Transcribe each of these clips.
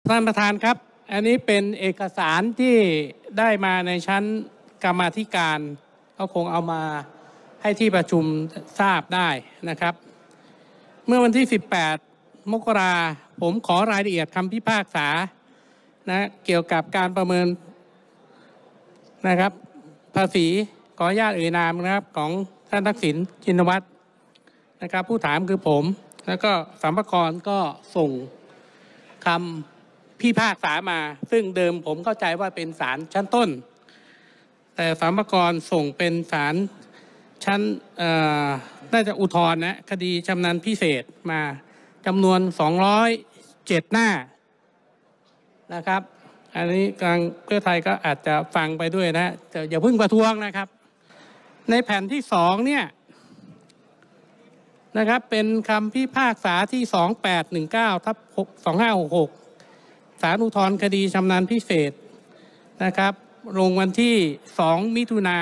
ท่านประธานครับอันนี้เป็นเอกสารที่ได้มาในชั้นกรรมาธิการก็คงเอามาให้ที่ประชุมทราบได้นะครับเมื่อวันที่18 มกราผมขอรายละเอียดคำพิพากษานะเกี่ยวกับการประเมินนะครับภาษีขออนุญาตเอ่ยนามนะครับของท่านทักษิณชินวัตรนะครับผู้ถามคือผมแล้วก็สรรพากรก็ส่งคำพิพากษามาซึ่งเดิมผมเข้าใจว่าเป็นศาลชั้นต้นแต่สรรพากรส่งเป็นศาลชั้นน่าจะอุทธรณ์นะคดีชำนาญพิเศษมาจำนวน207 หน้านะครับอันนี้กลางเพื่อไทยก็อาจจะฟังไปด้วยนะแต่อย่าเพิ่งประท้วงนะครับในแผ่นที่2เนี่ยนะครับเป็นคำพิพากษาที่2819/2566ศาลอุทธรณ์คดีชำนาญพิเศษนะครับลงวันที่2 มิถุนา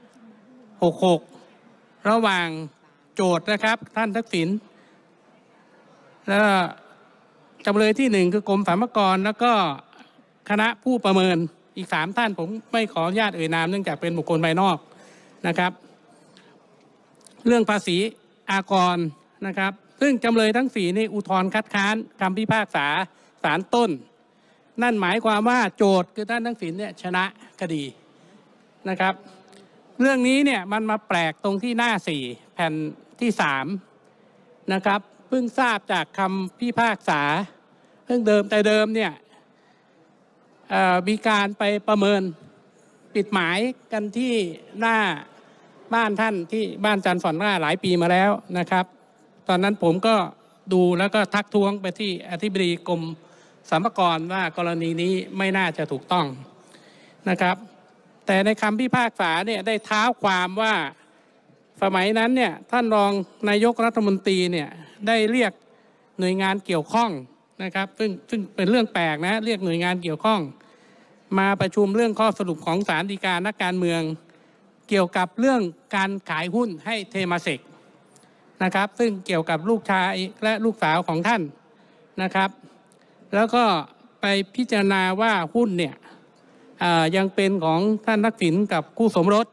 66ระหว่างโจทย์นะครับท่านทักษิณและจำเลยที่1คือกรมสรรพากรแล้วก็คณะผู้ประเมินอีก3ท่านผมไม่ขออนุญาตเอ่ยนามเนื่องจากเป็นบุคคลภายนอกนะครับเรื่องภาษีอากรนะครับซึ่งจำเลยทั้ง4นี่อุทธรณ์คัดค้านคำพิพากษาศาลต้นนั่นหมายความว่าโจทย์คือท่านทักษิณเนี่ยชนะคดีนะครับเรื่องนี้เนี่ยมันมาแปลกตรงที่หน้า4แผ่นที่3นะครับเพิ่งทราบจากคำพิพากษาเพิ่งเดิมเนี่ยมีการไปประเมินปิดหมายกันที่หน้าบ้านท่านที่บ้านจันทร์ฝอนหน้าหลายปีมาแล้วนะครับตอนนั้นผมก็ดูแล้วก็ทักท้วงไปที่อธิบดีกรมสรรพากรว่ากรณีนี้ไม่น่าจะถูกต้องนะครับแต่ในคำพิพากษาเนี่ยได้เท้าความว่าสมัยนั้นเนี่ยท่านรองนายกรัฐมนตรีเนี่ยได้เรียกหน่วยงานเกี่ยวข้องนะครับซึ่งเป็นเรื่องแปลกนะเรียกหน่วยงานเกี่ยวข้องมาประชุมเรื่องข้อสรุปของศาลฎีกานักการเมืองเกี่ยวกับเรื่องการขายหุ้นให้เทมาเซกนะครับซึ่งเกี่ยวกับลูกชายและลูกสาวของท่านนะครับแล้วก็ไปพิจารณาว่าหุ้นเนี่ยยังเป็นของท่านทักษิณกับคู่สมรส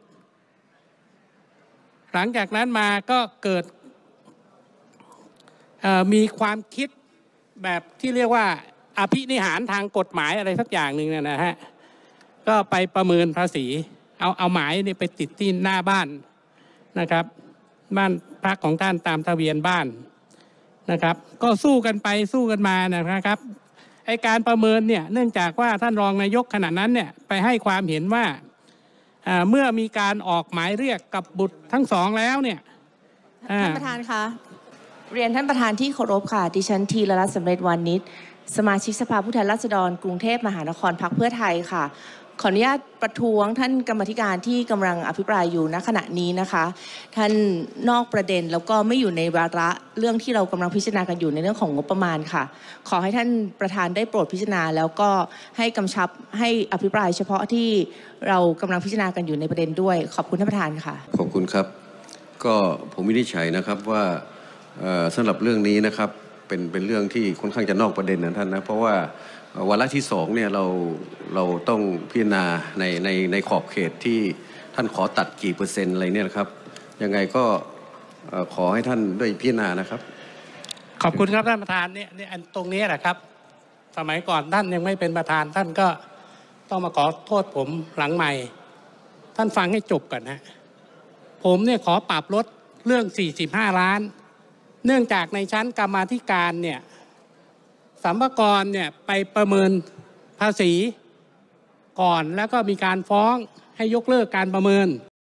หลังจากนั้นมาก็เกิดมีความคิดแบบที่เรียกว่าอภินิหารทางกฎหมายอะไรสักอย่างหนึ่งนะฮะก็ไปประเมินภาษีเอาหมายนี่ไปติดที่หน้าบ้านนะครับบ้านพักของท่านตามทะเบียนบ้านนะครับก็สู้กันไปสู้กันมานะครับไอ้การประเมินเนี่ยเนื่องจากว่าท่านรองนายกขณะนั้นเนี่ยไปให้ความเห็นว่าเมื่อมีการออกหมายเรียกกับบุตรทั้งสองแล้วเนี่ยท่านประธานคะเรียนท่านประธานที่เคารพค่ะดิฉันธีรรัตน์สำเร็จวานิชสมาชิกสภาผู้แทนราษฎรกรุงเทพมหานครพรรคเพื่อไทยค่ะขออนุญาตประท้วงท่านกรรมธิการที่กำลังอภิปรายอยู่ณขณะนี้นะคะท่านนอกประเด็นแล้วก็ไม่อยู่ในวาระเรื่องที่เรากำลังพิจารณากันอยู่ในเรื่องของงบประมาณค่ะขอให้ท่านประธานได้โปรดพิจารณาแล้วก็ให้กำชับให้อภิปรายเฉพาะที่เรากำลังพิจารณากันอยู่ในประเด็นด้วยขอบคุณท่านประธานค่ะขอบคุณครับก็ผมวินิจฉัยนะครับว่าสำหรับเรื่องนี้นะครับเป็นเรื่องที่ค่อนข้างจะนอกประเด็นนะท่านนะเพราะว่าวาระที่2เนี่ยเราต้องพิจารณาในขอบเขตที่ท่านขอตัดกี่เปอร์เซ็นต์อะไรเนี่ยนะครับยังไงก็ขอให้ท่านได้พิจารณานะครับขอบคุณครับท่านประธานเนี่ยอันตรงนี้แหละครับสมัยก่อนท่านยังไม่เป็นประธานท่านก็ต้องมาขอโทษผมหลังใหม่ท่านฟังให้จบก่อนนะผมเนี่ยขอปรับลดเรื่อง45 ล้านเนื่องจากในชั้นกรรมาธิการเนี่ยสรรพากรเนี่ยไปประเมินภาษีก่อนแล้วก็มีการฟ้องให้ยกเลิกการประเมิน